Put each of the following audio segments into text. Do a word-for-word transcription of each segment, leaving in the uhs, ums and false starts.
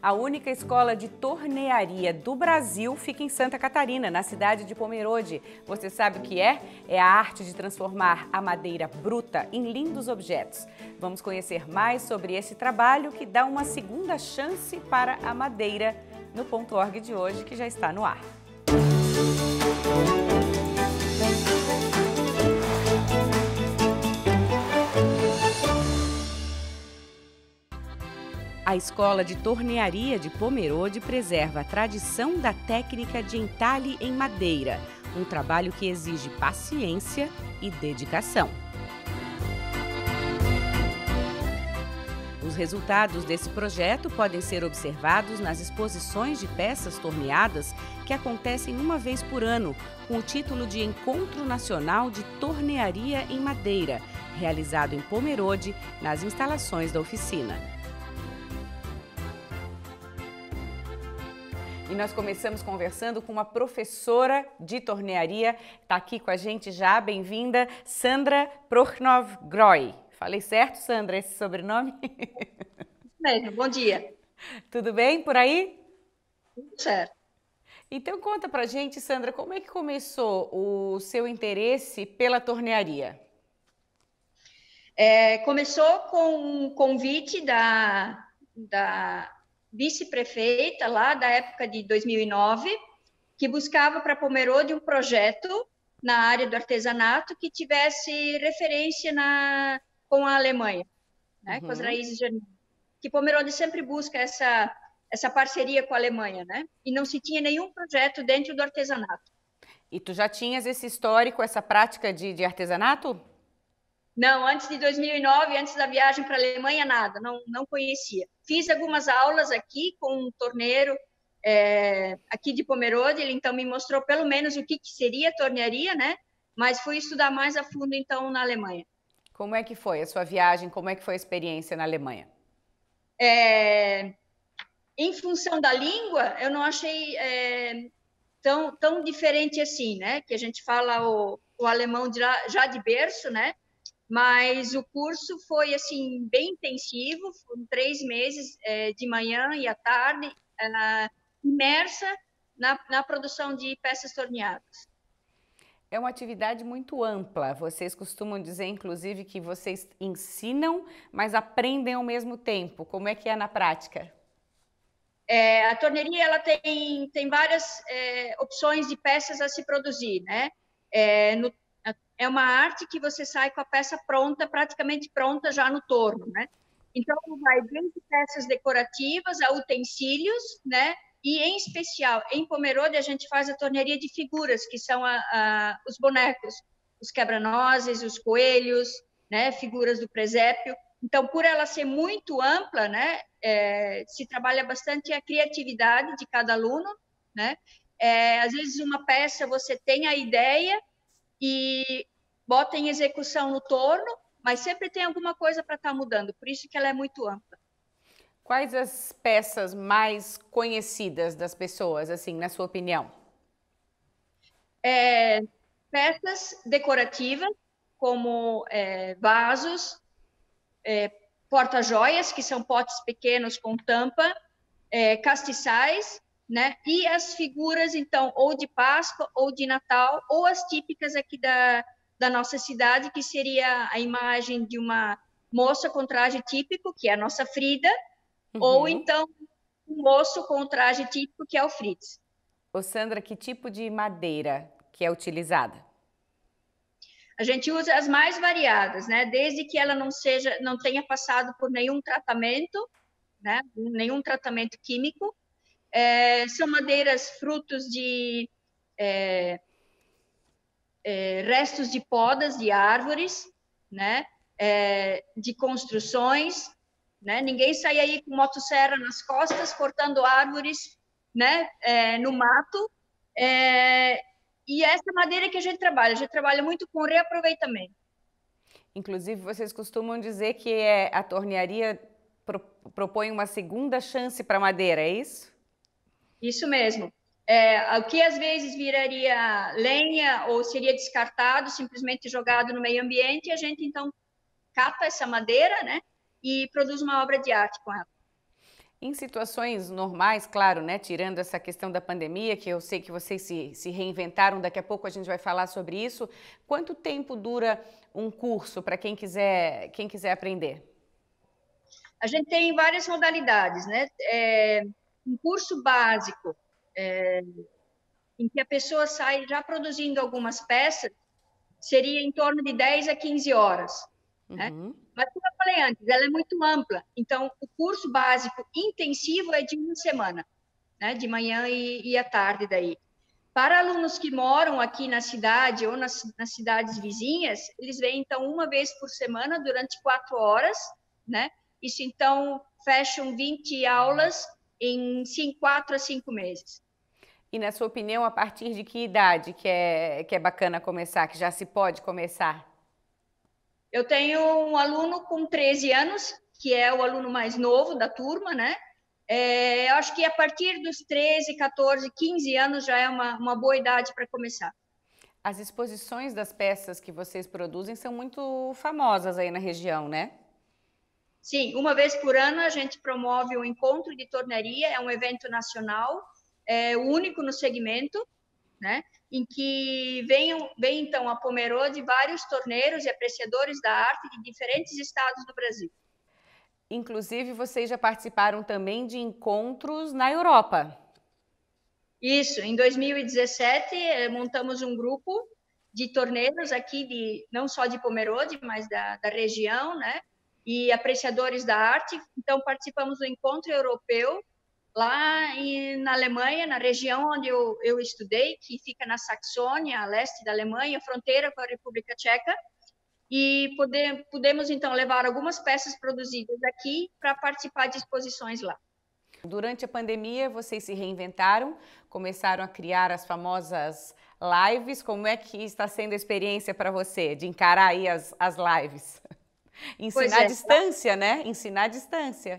A única escola de tornearia do Brasil fica em Santa Catarina, na cidade de Pomerode. Você sabe o que é? É a arte de transformar a madeira bruta em lindos objetos. Vamos conhecer mais sobre esse trabalho que dá uma segunda chance para a madeira no Ponto Org de hoje, que já está no ar. A Escola de Tornearia de Pomerode preserva a tradição da técnica de entalhe em madeira, um trabalho que exige paciência e dedicação. Os resultados desse projeto podem ser observados nas exposições de peças torneadas que acontecem uma vez por ano, com o título de Encontro Nacional de Tornearia em Madeira, realizado em Pomerode, nas instalações da oficina. E nós começamos conversando com uma professora de tornearia, está aqui com a gente já, bem-vinda, Sandra Prochnov-Groy. Falei certo, Sandra, esse sobrenome? Mesmo, bom dia. Tudo bem por aí? Tudo certo. Então conta pra gente, Sandra, como é que começou o seu interesse pela tornearia? É, começou com um convite da... da vice-prefeita lá da época de dois mil e nove, que buscava para Pomerode um projeto na área do artesanato que tivesse referência na, com a Alemanha, né, uhum. com as raízes germânicas. Que Pomerode sempre busca essa, essa parceria com a Alemanha, né? E não se tinha nenhum projeto dentro do artesanato. E tu já tinhas esse histórico, essa prática de, de artesanato? Não, antes de dois mil e nove, antes da viagem para a Alemanha, nada, não, não conhecia. Fiz algumas aulas aqui com um torneiro é, aqui de Pomerode, ele então me mostrou pelo menos o que, que seria tornearia, né? Mas fui estudar mais a fundo então na Alemanha. Como é que foi a sua viagem, como é que foi a experiência na Alemanha? É, em função da língua, eu não achei é, tão, tão diferente assim, né? Que a gente fala o, o alemão de lá, já de berço, né? Mas o curso foi, assim, bem intensivo, foram três meses é, de manhã e à tarde, é, imersa na, na produção de peças torneadas. É uma atividade muito ampla. Vocês costumam dizer, inclusive, que vocês ensinam, mas aprendem ao mesmo tempo. Como é que é na prática? É, a tornearia ela tem, tem várias é, opções de peças a se produzir, né? É, no É uma arte que você sai com a peça pronta, praticamente pronta já no torno, né? Então, vai desde peças decorativas a utensílios, né? E, em especial, em Pomerode, a gente faz a tornearia de figuras, que são a, a, os bonecos, os quebra-nozes, os coelhos, né? Figuras do presépio. Então, por ela ser muito ampla, né? É, se trabalha bastante a criatividade de cada aluno, né? É, às vezes, uma peça, você tem a ideia, e bota em execução no torno, mas sempre tem alguma coisa para estar tá mudando, por isso que ela é muito ampla. Quais as peças mais conhecidas das pessoas, assim, na sua opinião? É, peças decorativas, como é, vasos, é, porta-joias, que são potes pequenos com tampa, é, castiçais, né? E as figuras, então, ou de Páscoa, ou de Natal, ou as típicas aqui da, da nossa cidade, que seria a imagem de uma moça com traje típico, que é a nossa Frida, uhum. ou então um moço com traje típico, que é o Fritz. Ô Sandra, que tipo de madeira que é utilizada? A gente usa as mais variadas, né? Desde que ela não seja, não tenha passado por nenhum tratamento, né? Nenhum tratamento químico. É, são madeiras frutos de é, é, restos de podas de árvores, né? É, de construções, né? Ninguém sai aí com motosserra nas costas cortando árvores, né? É, no mato. É, e essa madeira que a gente trabalha, a gente trabalha muito com reaproveitamento. Inclusive, vocês costumam dizer que é, a tornearia pro, propõe uma segunda chance para a madeira, é isso? Isso mesmo. É, o que às vezes viraria lenha ou seria descartado, simplesmente jogado no meio ambiente, a gente então cata essa madeira, né, e produz uma obra de arte com ela. Em situações normais, claro, né, tirando essa questão da pandemia, que eu sei que vocês se, se reinventaram, daqui a pouco a gente vai falar sobre isso, quanto tempo dura um curso para quem quiser, quem quiser aprender? A gente tem várias modalidades, né? É, um curso básico, é, em que a pessoa sai já produzindo algumas peças, seria em torno de dez a quinze horas, né? Uhum. Mas, como eu falei antes, ela é muito ampla. Então, o curso básico intensivo é de uma semana, né? De manhã e, e à tarde daí. Para alunos que moram aqui na cidade ou nas, nas cidades vizinhas, eles vêm, então, uma vez por semana, durante quatro horas, né? Isso, então, fecham vinte aulas em cinco, quatro a cinco meses. E na sua opinião, a partir de que idade que é, que é bacana começar, que já se pode começar? Eu tenho um aluno com treze anos, que é o aluno mais novo da turma, né? É, eu acho que a partir dos treze, quatorze, quinze anos já é uma, uma boa idade para começar. As exposições das peças que vocês produzem são muito famosas aí na região, né? Sim, uma vez por ano a gente promove o Encontro de Torneria, é um evento nacional, é o único no segmento, né? Em que vem, vem então a Pomerode vários torneiros e apreciadores da arte de diferentes estados do Brasil. Inclusive, vocês já participaram também de encontros na Europa. Isso, em dois mil e dezessete montamos um grupo de torneiros aqui, de, não só de Pomerode, mas da, da região, né? E apreciadores da arte. Então, participamos do encontro europeu lá em, na Alemanha, na região onde eu, eu estudei, que fica na Saxônia, a leste da Alemanha, fronteira com a República Tcheca. E poder, pudemos, então, levar algumas peças produzidas aqui para participar de exposições lá. Durante a pandemia, vocês se reinventaram, começaram a criar as famosas lives. Como é que está sendo a experiência para você de encarar aí as, as lives? Pois Ensinar à é, distância, né? Ensinar à distância.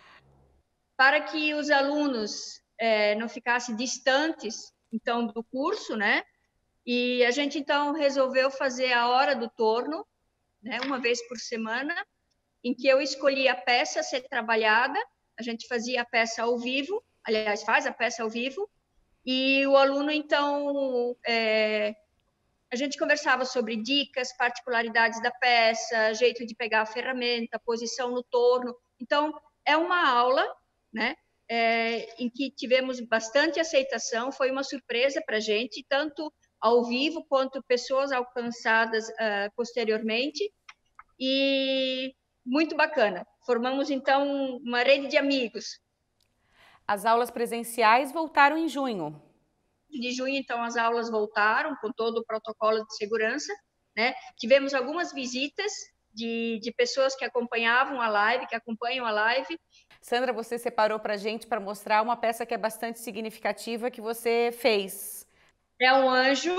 para que os alunos é, não ficassem distantes, então, do curso, né? E a gente, então, resolveu fazer a hora do torno, né? Uma vez por semana, em que eu escolhi a peça a ser trabalhada, a gente fazia a peça ao vivo, aliás, faz a peça ao vivo, e o aluno, então, é, a gente conversava sobre dicas, particularidades da peça, jeito de pegar a ferramenta, posição no torno. Então, é uma aula, né, é, em que tivemos bastante aceitação, foi uma surpresa para a gente, tanto ao vivo quanto pessoas alcançadas uh, posteriormente, e muito bacana. Formamos, então, uma rede de amigos. As aulas presenciais voltaram em junho. De junho, então, as aulas voltaram com todo o protocolo de segurança, né? Tivemos algumas visitas de, de pessoas que acompanhavam a live, que acompanham a live. Sandra, você separou para a gente para mostrar uma peça que é bastante significativa que você fez. É um anjo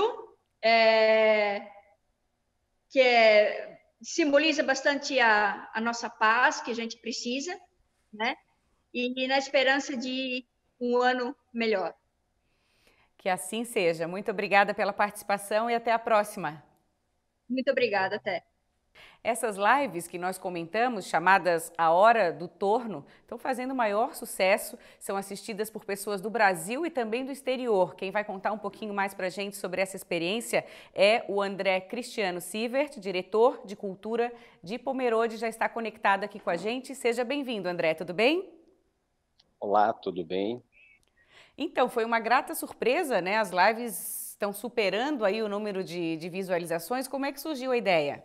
é, que é, simboliza bastante a, a nossa paz que a gente precisa, né? E, e na esperança de um ano melhor. Que assim seja. Muito obrigada pela participação e até a próxima. Muito obrigada, até. Essas lives que nós comentamos, chamadas A Hora do Torno, estão fazendo maior sucesso, são assistidas por pessoas do Brasil e também do exterior. Quem vai contar um pouquinho mais para a gente sobre essa experiência é o André Cristiano Sievert, diretor de cultura de Pomerode, já está conectado aqui com a gente. Seja bem-vindo, André, tudo bem? Olá, tudo bem? Então, foi uma grata surpresa, né? As lives estão superando aí o número de, de visualizações. Como é que surgiu a ideia?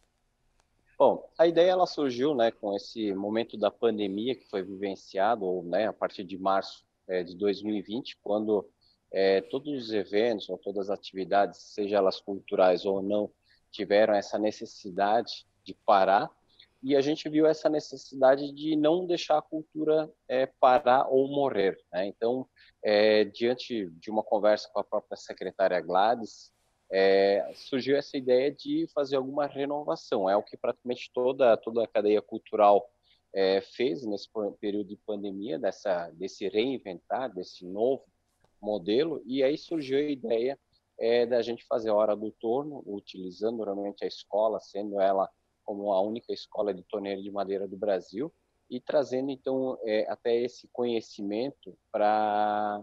Bom, a ideia ela surgiu, né, com esse momento da pandemia que foi vivenciado, ou, né, a partir de março é, de dois mil e vinte, quando é, todos os eventos ou todas as atividades, seja elas culturais ou não, tiveram essa necessidade de parar, e a gente viu essa necessidade de não deixar a cultura é, parar ou morrer, né? Então, é, diante de uma conversa com a própria secretária Gladys, É, surgiu essa ideia de fazer alguma renovação. É o que praticamente toda, toda a cadeia cultural é, fez nesse período de pandemia, dessa, desse reinventar, desse novo modelo, e aí surgiu a ideia é, da gente fazer a Hora do Torno, utilizando realmente a escola, sendo ela como a única escola de torneira de madeira do Brasil, e trazendo, então, é, até esse conhecimento para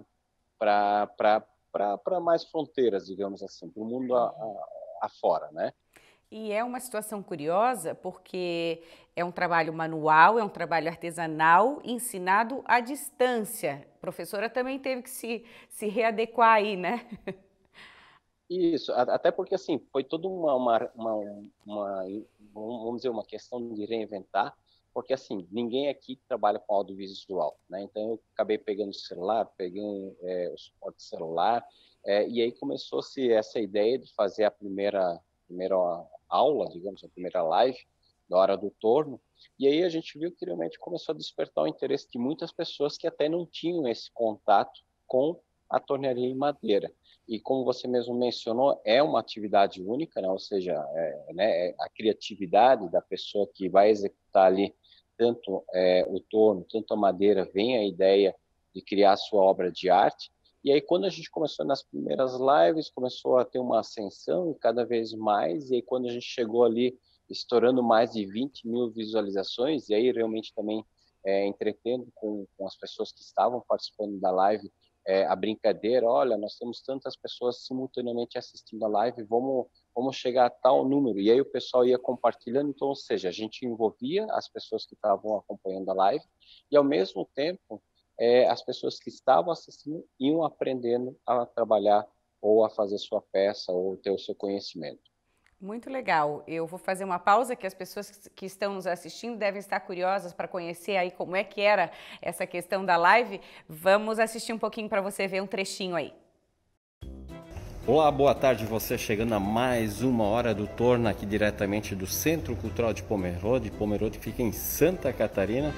para mais fronteiras, digamos assim, para o mundo a, a, afora, né? E é uma situação curiosa porque é um trabalho manual, é um trabalho artesanal, ensinado à distância. A professora também teve que se, se readequar aí, né? Isso, até porque assim, foi toda uma, uma, uma, uma, vamos dizer, uma questão de reinventar, porque assim, ninguém aqui trabalha com audiovisual, né? Então eu acabei pegando o celular, peguei é, o suporte celular, é, e aí começou-se essa ideia de fazer a primeira, primeira aula, digamos, a primeira live da Hora do Torno, e aí a gente viu que realmente começou a despertar o interesse de muitas pessoas que até não tinham esse contato com a tornearia em madeira. E como você mesmo mencionou, é uma atividade única, né? Ou seja, é, né, a criatividade da pessoa que vai executar ali tanto é, o torno, tanto a madeira, vem a ideia de criar a sua obra de arte. E aí, quando a gente começou nas primeiras lives, começou a ter uma ascensão e cada vez mais. E aí, quando a gente chegou ali, estourando mais de vinte mil visualizações, e aí realmente também é, entretendo com, com as pessoas que estavam participando da live, é, a brincadeira, olha, nós temos tantas pessoas simultaneamente assistindo a live, vamos, vamos chegar a tal número. E aí o pessoal ia compartilhando, então, ou seja, a gente envolvia as pessoas que estavam acompanhando a live e, ao mesmo tempo, é, as pessoas que estavam assistindo iam aprendendo a trabalhar ou a fazer sua peça ou ter o seu conhecimento. Muito legal. Eu vou fazer uma pausa que as pessoas que estão nos assistindo devem estar curiosas para conhecer aí como é que era essa questão da live. Vamos assistir um pouquinho para você ver um trechinho aí. Olá, boa tarde, você chegando a mais uma Hora do Torno aqui diretamente do Centro Cultural de Pomerode. Pomerode fica em Santa Catarina.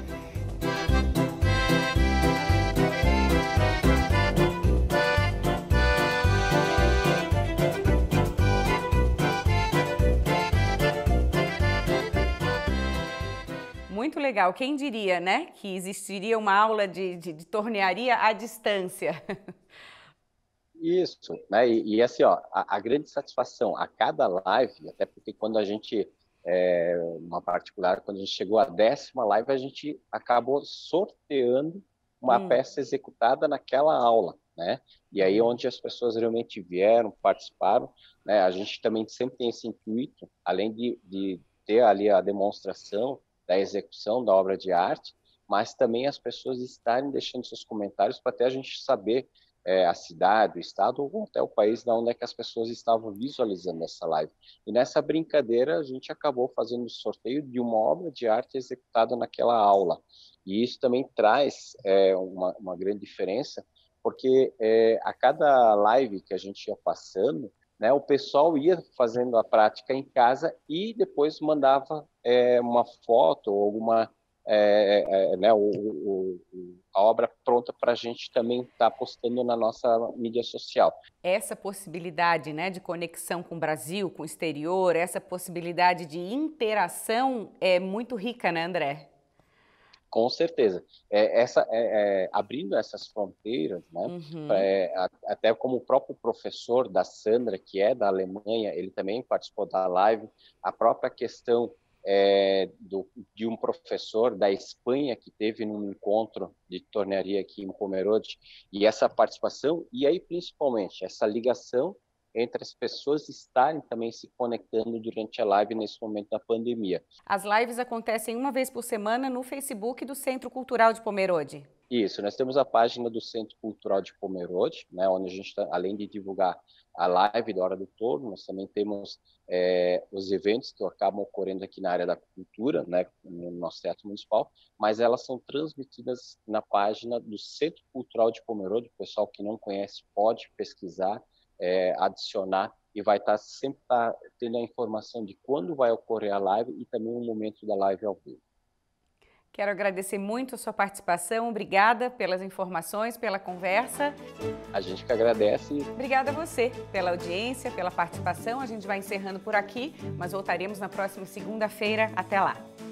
Muito legal. Quem diria, né, que existiria uma aula de, de, de tornearia à distância? Isso, né? E, e assim, ó, a, a grande satisfação a cada live, até porque quando a gente, é, uma particular, quando a gente chegou à décima live, a gente acabou sorteando uma hum. peça executada naquela aula, né? E aí onde as pessoas realmente vieram, participaram, né? A gente também sempre tem esse intuito, além de, de ter ali a demonstração da execução da obra de arte, mas também as pessoas estarem deixando seus comentários para até a gente saber é, a cidade, o estado ou até o país de onde é que as pessoas estavam visualizando essa live. E nessa brincadeira a gente acabou fazendo o sorteio de uma obra de arte executada naquela aula. E isso também traz é, uma, uma grande diferença, porque é, a cada live que a gente ia passando, né, o pessoal ia fazendo a prática em casa e depois mandava é, uma foto ou alguma é, é, né, o, o, a obra pronta para a gente também estar tá postando na nossa mídia social. Essa possibilidade, né, de conexão com o Brasil, com o exterior, essa possibilidade de interação é muito rica, né, André? Com certeza. É, essa, é, é, abrindo essas fronteiras, né, uhum. é, a, até como o próprio professor da Sandra, que é da Alemanha, ele também participou da live, a própria questão é, do, de um professor da Espanha que teve num encontro de tornearia aqui em Pomerode, e essa participação, e aí principalmente essa ligação entre as pessoas estarem também se conectando durante a live nesse momento da pandemia. As lives acontecem uma vez por semana no Facebook do Centro Cultural de Pomerode. Isso, nós temos a página do Centro Cultural de Pomerode, né, onde a gente, tá, além de divulgar a live da Hora do Torno, nós também temos é, os eventos que acabam ocorrendo aqui na área da cultura, né, no nosso Teatro Municipal, mas elas são transmitidas na página do Centro Cultural de Pomerode. O pessoal que não conhece pode pesquisar, É, adicionar e vai estar tá, sempre tá, tendo a informação de quando vai ocorrer a live e também o momento da live ao vivo. Quero agradecer muito a sua participação, obrigada pelas informações, pela conversa. A gente que agradece. Obrigada a você pela audiência, pela participação. A gente vai encerrando por aqui, mas voltaremos na próxima segunda-feira. Até lá.